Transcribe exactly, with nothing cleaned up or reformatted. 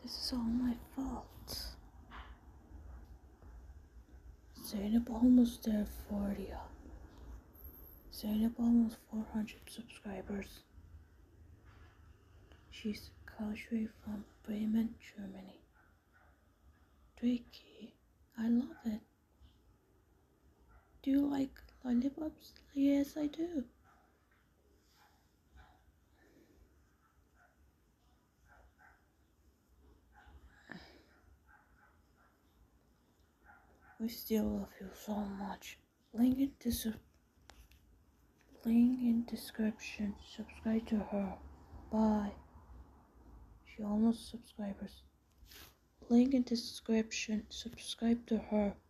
This is all my fault. Zainab almost there forty. Zainab almost four hundred subscribers. She's country from Bremen, Germany. Tricky. I love it. Do you like lollipops? Yes, I do. We still love you so much. Link in this link in description. Subscribe to her. Bye. She almost subscribers. Link in description. Subscribe to her.